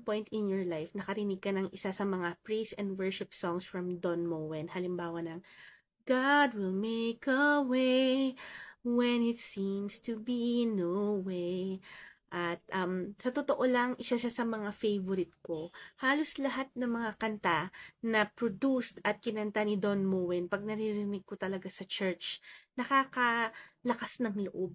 point in your life nakarinig ka ng isa sa mga praise and worship songs from Don Moen? Halimbawa ng God will make a way when it seems to be no way. At sa totoo lang, isa siya sa mga favorite ko. Halos lahat ng mga kanta na produced at kinanta ni Don Moen, pag naririnig ko talaga sa church, nakakalakas ng loob.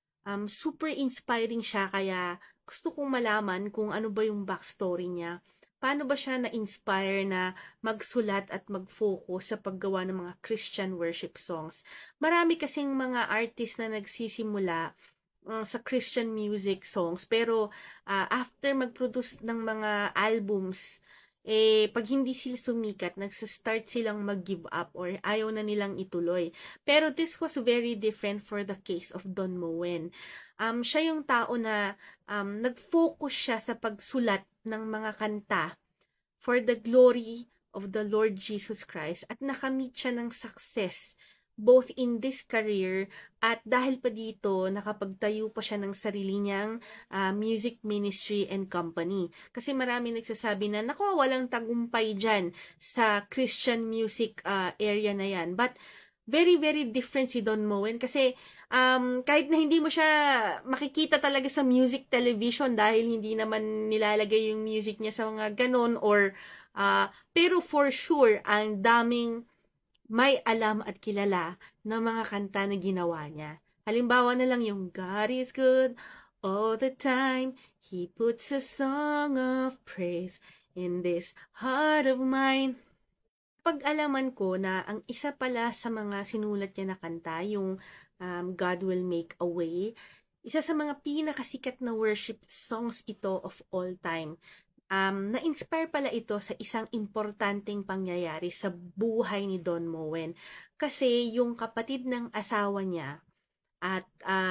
Super inspiring siya, kaya gusto kong malaman kung ano ba yung backstory niya. Paano ba siya na-inspire na magsulat at mag-focus sa paggawa ng mga Christian worship songs? Marami kasing mga artist na nagsisimula sa Christian music songs, pero after mag-produce ng mga albums, pag hindi sila sumikat, nagsastart silang mag-give up or ayaw na nilang ituloy. Pero this was very different for the case of Don Moen. Siya yung tao na nag-focus siya sa pagsulat ng mga kanta for the glory of the Lord Jesus Christ at nakamit siya ng success both in this career at dahil pa dito, nakapagtayo pa siya ng sarili niyang music ministry and company. Kasi marami nagsasabi na, naku, walang tagumpay dyan sa Christian music area na yan. But very, very different si Don Moen kasi kahit na hindi mo siya makikita talaga sa music television dahil hindi naman nilalagay yung music niya sa mga ganon or pero for sure, ang daming may alam at kilala na mga kanta na ginawa niya. Halimbawa na lang yung God is good all the time. He puts a song of praise in this heart of mine. Pag-alaman ko na ang isa pala sa mga sinulat niya na kanta, yung God Will Make a Way, isa sa mga pinakasikat na worship songs ito of all time. Na-inspire pala ito sa isang importanteng pangyayari sa buhay ni Don Moen. Kasi yung kapatid ng asawa niya at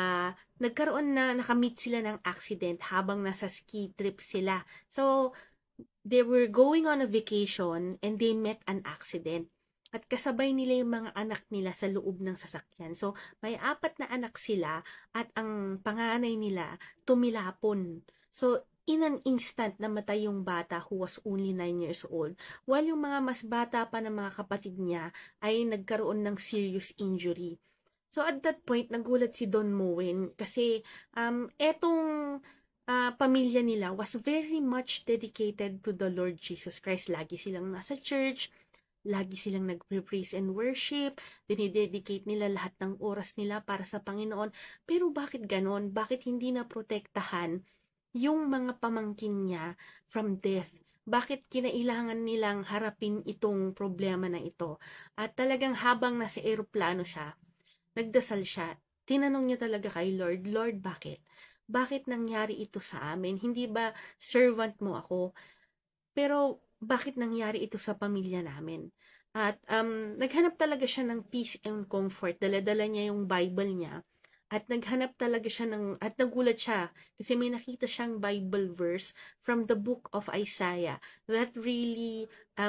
nakamit sila ng accident habang nasa ski trip sila. So, they were going on a vacation and they met an accident. At kasabay nila yung mga anak nila sa loob ng sasakyan. So, may 4 na anak sila at ang panganay nila tumilapon. So, in an instant, namatay yung bata who was only 9 years old. While yung mga mas bata pa ng mga kapatid niya ay nagkaroon ng serious injury. So at that point, nagulat si Don Moen kasi etong pamilya nila was very much dedicated to the Lord Jesus Christ. Lagi silang nasa church, lagi silang nag-praise and worship, dinidedicate nila lahat ng oras nila para sa Panginoon. Pero bakit ganon? Bakit hindi na protektahan yung mga pamangkin niya from death? Bakit kinailangan nilang harapin itong problema na ito? At talagang habang nasa eroplano siya, nagdasal siya. Tinanong niya talaga kay Lord, Lord, bakit? Bakit nangyari ito sa amin? Hindi ba servant mo ako? Pero bakit nangyari ito sa pamilya namin? At naghanap talaga siya ng peace and comfort. Dala-dala niya yung Bible niya. At naghanap talaga siya at nagulat siya kasi may nakita siyang Bible verse from the book of Isaiah that really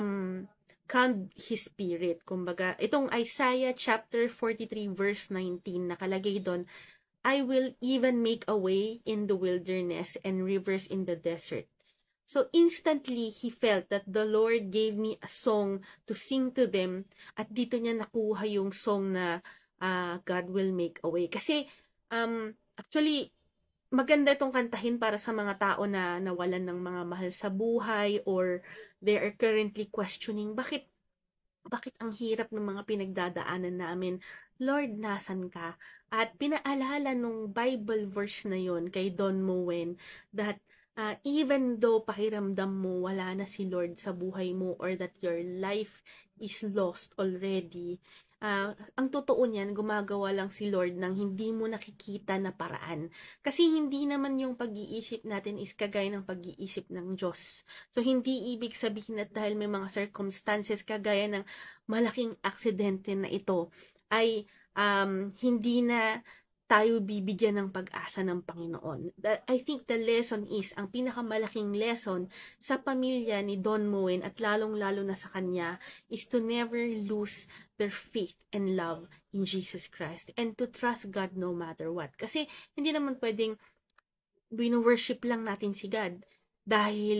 calmed his spirit. Kumbaga, itong Isaiah chapter 43 verse 19, nakalagay doon, I will even make a way in the wilderness and rivers in the desert. So instantly, he felt that the Lord gave me a song to sing to them at dito niya nakuha yung song na God Will Make a Way. Kasi, actually, maganda itong kantahin para sa mga tao na nawalan ng mga mahal sa buhay or they are currently questioning, bakit ang hirap ng mga pinagdadaanan namin? Lord, nasan ka? At pinaalala nung Bible verse na yon kay Don Moen that even though pakiramdam mo wala na si Lord sa buhay mo or that your life is lost already, ang totoo niyan, gumagawa lang si Lord ng hindi mo nakikita na paraan. Kasi hindi naman yung pag-iisip natin is kagaya ng pag-iisip ng Diyos. So, hindi ibig sabihin na dahil may mga circumstances kagaya ng malaking aksidente na ito, ay hindi na tayo bibigyan ng pag-asa ng Panginoon. I think the lesson is, ang pinakamalaking lesson sa pamilya ni Don Moen at lalong-lalo na sa kanya is to never lose their faith and love in Jesus Christ and to trust God no matter what. Kasi hindi naman pwedeng worship lang natin si God dahil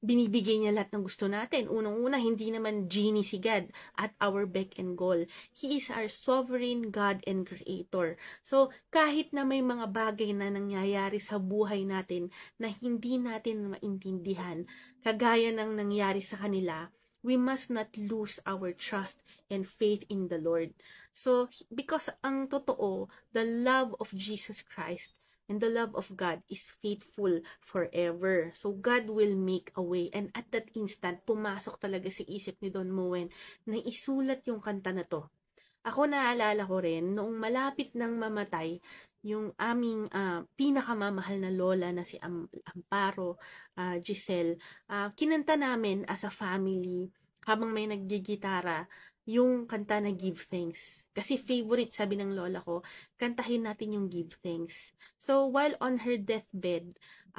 binibigay niya lahat ng gusto natin. Unang-una, hindi naman genie si God at our beck and call. He is our sovereign God and Creator. So, kahit na may mga bagay na nangyayari sa buhay natin na hindi natin maintindihan, kagaya ng nangyari sa kanila, we must not lose our trust and faith in the Lord. So, because ang totoo, the love of Jesus Christ and the love of God is faithful forever. So, God will make a way. And at that instant, pumasok talaga sa isip ni Don Moen na isulat yung kanta na to. Ako naalala ko rin, noong malapit nang mamatay, yung aming pinakamamahal na lola na si Amparo Giselle, kinanta namin as a family habang may naggigitara yung kanta na Give Thanks. Kasi favorite, sabi ng lola ko, kantahin natin yung Give Thanks. So, while on her deathbed,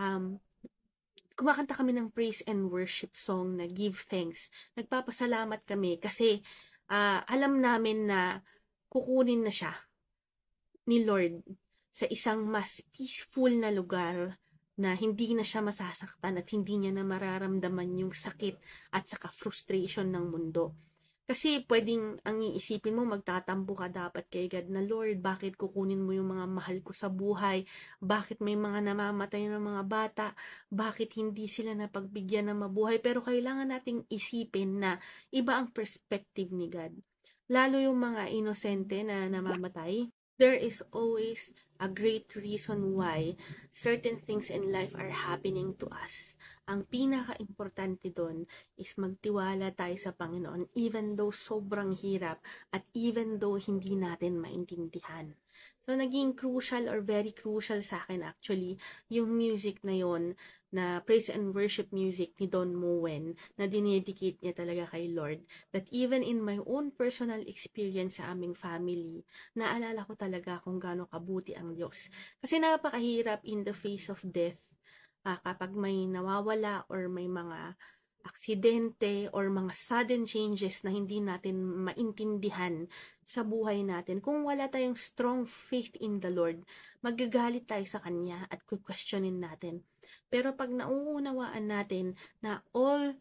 kumakanta kami ng praise and worship song na Give Thanks. Nagpapasalamat kami kasi alam namin na kukunin na siya ni Lord sa isang mas peaceful na lugar na hindi na siya masasaktan at hindi niya na mararamdaman yung sakit at saka frustration ng mundo. Kasi pwedeng ang iisipin mo, magtatampo ka dapat kay God na, Lord, bakit kukunin mo yung mga mahal ko sa buhay? Bakit may mga namamatay ng mga bata? Bakit hindi sila napagbigyan ng mabuhay? Pero kailangan nating isipin na iba ang perspective ni God. Lalo yung mga inosente na namamatay. There is always a great reason why certain things in life are happening to us. Ang pinaka-importante doon is magtiwala tayo sa Panginoon even though sobrang hirap at even though hindi natin maintindihan. So, naging crucial or very crucial sa akin actually yung music na yon na praise and worship music ni Don Moen na dinedicate niya talaga kay Lord. That even in my own personal experience sa aming family, naalala ko talaga kung gaano kabuti ang Diyos. Kasi napakahirap in the face of death kapag may nawawala or may mga aksidente or mga sudden changes na hindi natin maintindihan sa buhay natin. Kung wala tayong strong faith in the Lord, magagalit tayo sa Kanya at questionin natin. Pero pag nauunawaan natin na all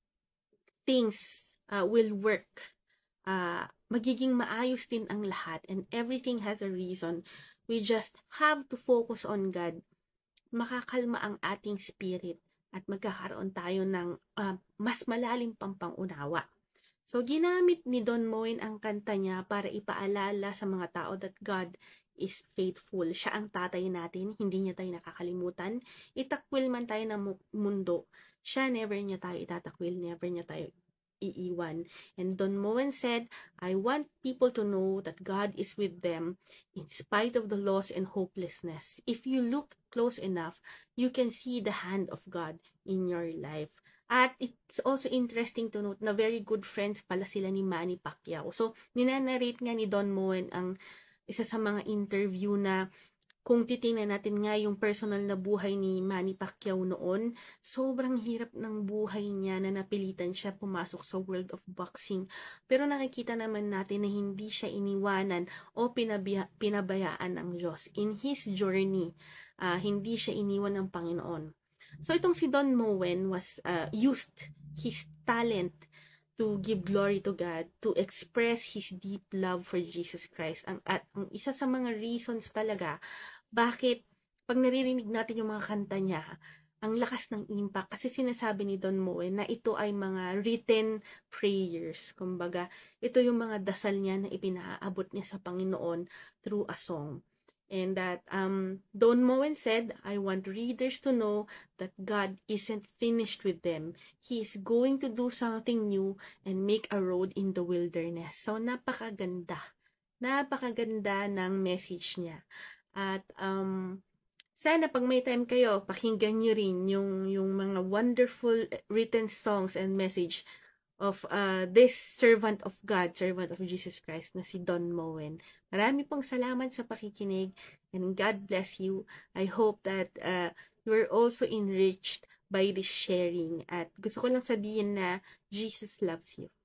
things will work, magiging maayos din ang lahat and everything has a reason, we just have to focus on God, makakalma ang ating spirit at magkakaroon tayo ng mas malalim pang pangunawa. So, ginamit ni Don Moen ang kanta niya para ipaalala sa mga tao that God is faithful. Siya ang tatay natin, hindi niya tayo nakakalimutan. Itakwil man tayo ng mundo, siya never niya tayo itatakwil, never niya tayo iiwan. And Don Moen said, I want people to know that God is with them in spite of the loss and hopelessness. If you look close enough, you can see the hand of God in your life. At it's also interesting to note na very good friends pala sila ni Manny Pacquiao. So, ninanarrate nga ni Don Moen ang isa sa mga interview na kung titingnan natin nga yung personal na buhay ni Manny Pacquiao noon, sobrang hirap ng buhay niya na napilitan siya pumasok sa world of boxing. Pero nakikita naman natin na hindi siya iniwanan o pinabayaan ng Diyos. In his journey, hindi siya iniwan ng Panginoon. So itong si Don Moen was used his talent to give glory to God, to express his deep love for Jesus Christ. At ang isa sa mga reasons talaga bakit pag naririnig natin yung mga kanta niya, ang lakas ng impact. Kasi sinasabi ni Don Moen na ito ay mga written prayers. Kumbaga, ito yung mga dasal niya na ipinaabot niya sa Panginoon through a song. And that Don Moen said, I want readers to know that God isn't finished with them. He is going to do something new and make a road in the wilderness. So, napakaganda. Napakaganda ng message niya. At sana pag may time kayo, pakinggan nyo rin yung mga wonderful written songs and message of this servant of God, servant of Jesus Christ na si Don Moen. Marami pong salamat sa pakikinig and God bless you. I hope that you are also enriched by this sharing. At gusto ko lang sabihin na Jesus loves you.